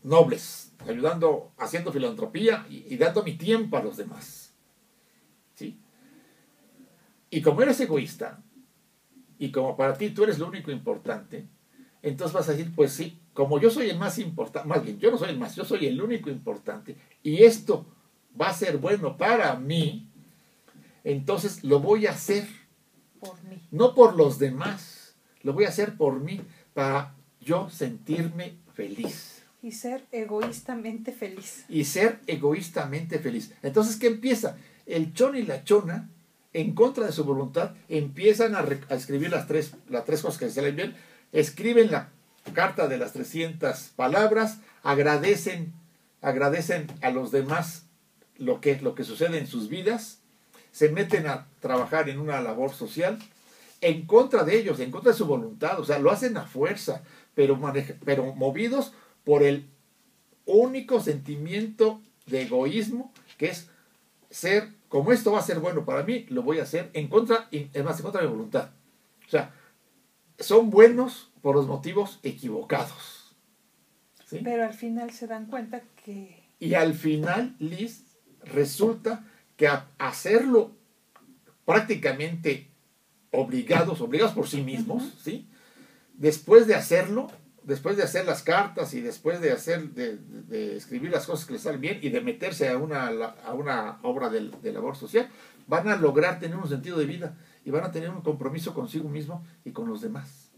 nobles, ayudando, haciendo filantropía y, y dando mi tiempo a los demás. ¿Sí? Y como eres egoísta, y como para ti tú eres lo único importante, entonces vas a decir, pues sí, como yo soy el más importante, más bien, yo no soy el más, yo soy el único importante, y esto va a ser bueno para mí, entonces lo voy a hacer, Por mí. no por los demás, lo voy a hacer por mí, para yo sentirme feliz. Y ser egoístamente feliz. Y ser egoístamente feliz. Entonces, ¿qué empieza? El chon y la chona, en contra de su voluntad, empiezan a, re- a escribir las tres, las tres cosas que se salen bien, escriben la carta de las trescientas palabras, agradecen, agradecen a los demás lo que, lo que sucede en sus vidas, se meten a trabajar en una labor social, en contra de ellos, en contra de su voluntad, o sea, lo hacen a fuerza, pero, maneja- pero movidos por el único sentimiento de egoísmo, que es ser, como esto va a ser bueno para mí, lo voy a hacer en contra, y es más, en contra de mi voluntad. O sea, son buenos por los motivos equivocados. ¿Sí? Pero al final se dan cuenta que... Y al final, Liz, resulta que a hacerlo prácticamente obligados, obligados por sí mismos, Ujú. ¿sí? Después de hacerlo, después de hacer las cartas y después de hacer, de, de- de escribir las cosas que les salen bien y de meterse a una, a una obra de, de labor social, van a lograr tener un sentido de vida y van a tener un compromiso consigo mismo y con los demás.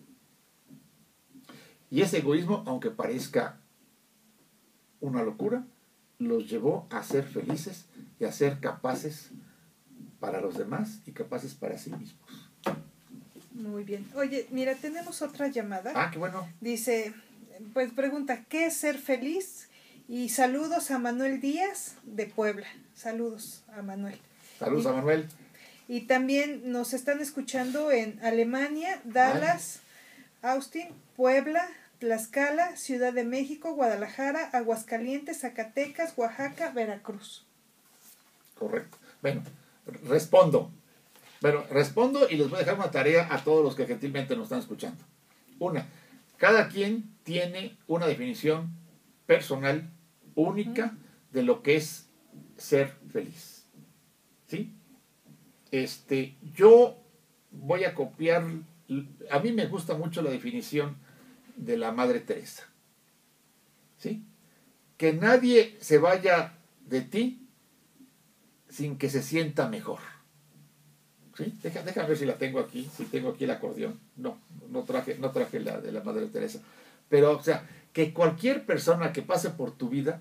Y ese egoísmo, aunque parezca una locura, los llevó a ser felices y a ser capaces para los demás y capaces para sí mismos. Muy bien. Oye, mira, tenemos otra llamada. Ah, qué bueno. Dice, pues pregunta, ¿qué es ser feliz? Y saludos a Manuel Díaz de Puebla. Saludos a Manuel. Saludos Y- a Manuel. Y también nos están escuchando en Alemania, Dallas, Austin, Puebla, Tlaxcala, Ciudad de México, Guadalajara, Aguascalientes, Zacatecas, Oaxaca, Veracruz. Correcto. Bueno, respondo. Bueno, respondo y les voy a dejar una tarea a todos los que gentilmente nos están escuchando. Una, cada quien tiene una definición personal única de lo que es ser feliz. ¿Sí? Este, yo voy a copiar, a mí me gusta mucho la definición de la Madre Teresa. ¿Sí? Que nadie se vaya de ti sin que se sienta mejor. ¿Sí? Deja, déjame ver si la tengo aquí, si tengo aquí el acordeón. No, no traje, no traje la de la Madre Teresa. Pero, o sea, que cualquier persona que pase por tu vida,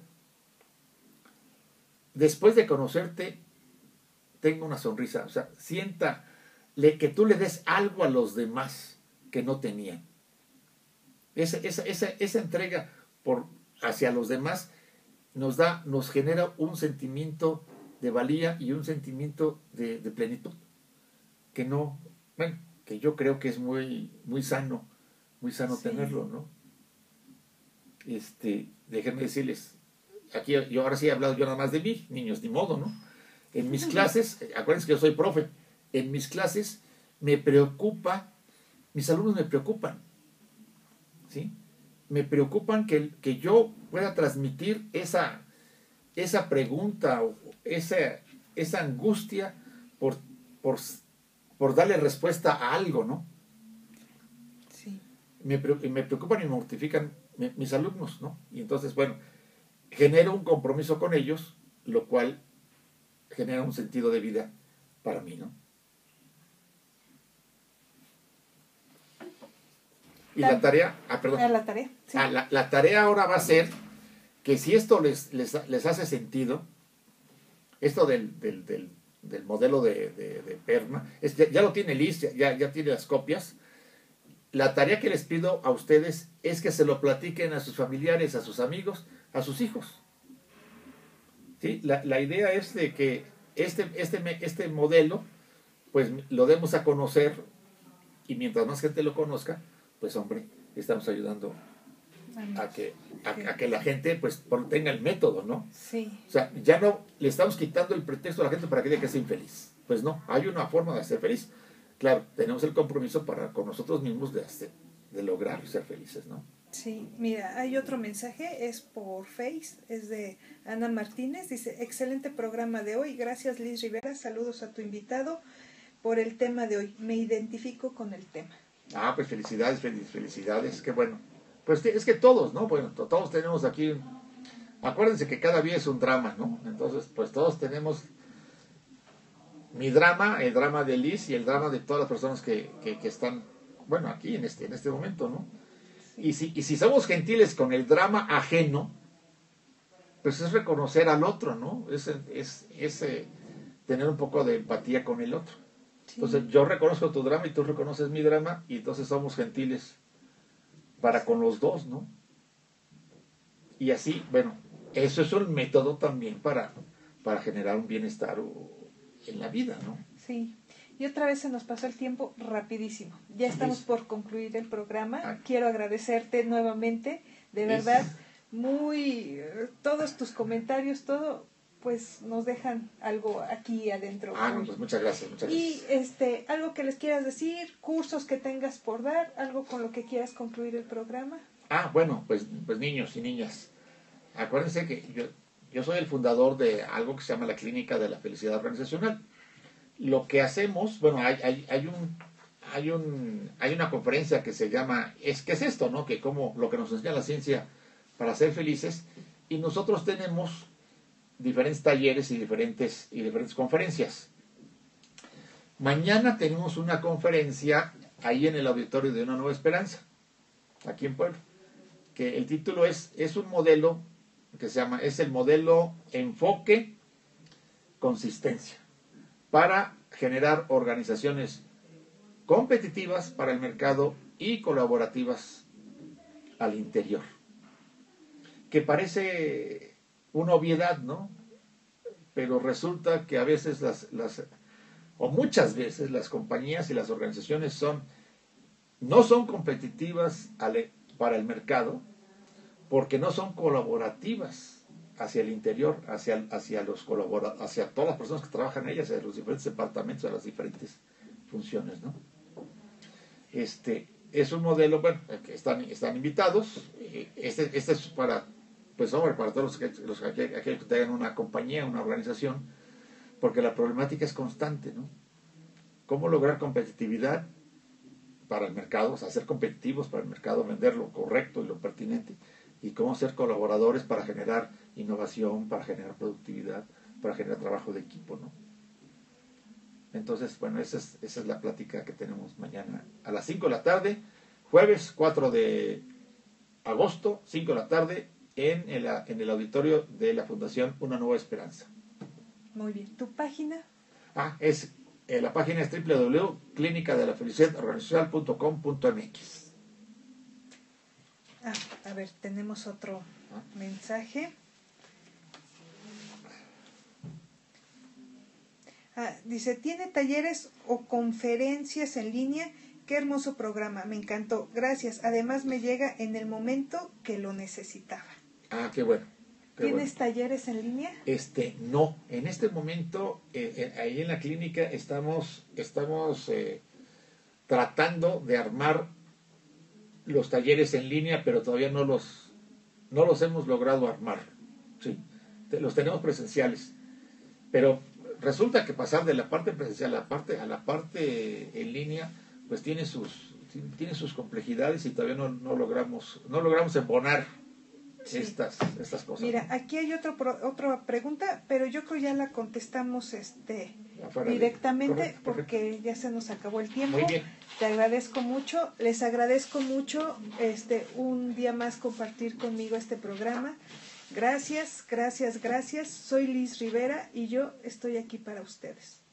después de conocerte, tenga una sonrisa. O sea, sienta le, que tú le des algo a los demás que no tenían. Esa, esa, esa, esa entrega por, hacia los demás nos da, nos genera un sentimiento de valía y un sentimiento de, de plenitud que no, bueno, que yo creo que es muy, muy sano, muy sano Sí. tenerlo, ¿no? Este, déjenme decirles, aquí yo ahora sí he hablado yo nada más de mí, niños, ni modo, ¿no? En mis clases, acuérdense que yo soy profe, en mis clases me preocupa, mis alumnos me preocupan, ¿sí? Me preocupan que, que yo pueda transmitir esa, esa pregunta o esa, esa angustia por, por, por darle respuesta a algo, ¿no? Sí. Me, pre- me preocupan y me mortifican mi- mis alumnos, ¿no? Y entonces, bueno, genero un compromiso con ellos, lo cual genera un sentido de vida para mí, ¿no? Y la tarea, ah, perdón. ¿A la tarea? Sí. Ah, la, la tarea ahora va a ser que si esto les, les, les hace sentido, esto del, del, del, del modelo de, de, de PERMA, es, ya, ya lo tiene Liz, ya, ya tiene las copias. La tarea que les pido a ustedes es que se lo platiquen a sus familiares, a sus amigos, a sus hijos. ¿Sí? La, la idea es de que este, este, me- este modelo, pues lo demos a conocer y mientras más gente lo conozca, pues hombre, estamos ayudando a que, a, a que la gente pues por- tenga el método, ¿no? Sí. O sea, ya no le estamos quitando el pretexto a la gente para que diga que es infeliz. Pues no, hay una forma de ser feliz. Claro, tenemos el compromiso para con nosotros mismos de, hacer, de lograr ser felices, ¿no? Sí, mira, hay otro mensaje, es por Face, es de Ana Martínez, dice, excelente programa de hoy, gracias Liz Rivera, saludos a tu invitado por el tema de hoy, me identifico con el tema. Ah, pues felicidades, fel- felicidades, qué bueno. Pues que- es que todos, ¿no? Bueno, to- todos tenemos aquí, acuérdense que cada día es un drama, ¿no? Entonces, pues todos tenemos mi drama, el drama de Liz y el drama de todas las personas que, que, que están, bueno, aquí en este, en este momento, ¿no? Y si, y si somos gentiles con el drama ajeno, pues es reconocer al otro, ¿no? Es, es, es eh, tener un poco de empatía con el otro. Entonces yo reconozco tu drama y tú reconoces mi drama y entonces somos gentiles para con los dos, ¿no? Y así, bueno, eso es un método también para, para generar un bienestar o- en la vida, ¿no? Sí, y otra vez se nos pasó el tiempo rapidísimo. Ya estamos Sí. por concluir el programa. Ah. Quiero agradecerte nuevamente, de Sí. verdad, muy eh, todos tus comentarios, todo, pues nos dejan algo aquí adentro. Ah, no, hoy. pues muchas gracias, muchas Y gracias. este, algo que les quieras decir, cursos que tengas por dar, algo con lo que quieras concluir el programa. Ah, bueno, pues, pues niños y niñas, acuérdense que yo, yo soy el fundador de algo que se llama la Clínica de la Felicidad Organizacional. Lo que hacemos, bueno, hay, hay, hay un hay un hay una conferencia que se llama es que es esto, ¿no? Que como lo que nos enseña la ciencia para ser felices, y nosotros tenemos diferentes talleres y diferentes y diferentes conferencias. Mañana tenemos una conferencia ahí en el auditorio de Una Nueva Esperanza, aquí en Puebla, que el título es es un modelo que se llama es el modelo enfoque consistencia para generar organizaciones competitivas para el mercado y colaborativas al interior. Que parece una obviedad, ¿no? Pero resulta que a veces las, las o muchas veces las compañías y las organizaciones son no son competitivas al- para el mercado porque no son colaborativas hacia el interior, hacia, hacia los colabora, hacia todas las personas que trabajan en ellas, hacia los diferentes departamentos, a las diferentes funciones, ¿no? Este es un modelo, bueno, que están, están invitados. eh, Este, este es para, pues hombre, para todos los que, los que, aquellos que tengan una compañía, una organización, porque la problemática es constante, ¿no? ¿Cómo lograr competitividad para el mercado? O sea, ser competitivos para el mercado, vender lo correcto y lo pertinente, y cómo ser colaboradores para generar innovación, para generar productividad, para generar trabajo de equipo, ¿no? Entonces, bueno, esa es, esa es la plática que tenemos mañana a las cinco de la tarde, jueves cuatro de agosto, cinco de la tarde, en el, en el auditorio de la Fundación Una Nueva Esperanza. Muy bien, ¿tu página? Ah, es, eh, la página es doble u doble u doble u punto clínica de la felicidad organizacional punto com punto m x. Ah, a ver, tenemos otro Ah. mensaje. Ah, dice, ¿tiene talleres o conferencias en línea? Qué hermoso programa, me encantó, gracias. Además me llega en el momento que lo necesitaba. Ah, qué bueno. qué ¿Tienes bueno. talleres en línea? Este, no, en este momento, eh, eh, ahí en la clínica estamos, estamos eh, tratando de armar los talleres en línea, pero todavía no los, no los hemos logrado armar. Sí, te- los tenemos presenciales, pero resulta que pasar de la parte presencial a la parte, a la parte en línea, pues tiene sus, tiene sus complejidades y todavía no, no logramos, no logramos embonar Sí. estas, estas cosas. Mira, aquí hay otro pro- otra pregunta, pero yo creo ya la contestamos este Afuera de- directamente correcto, correcto. porque ya se nos acabó el tiempo. Muy bien. Te agradezco mucho, les agradezco mucho este un día más compartir conmigo este programa. Gracias, gracias, gracias. Soy Liz Rivera y yo estoy aquí para ustedes.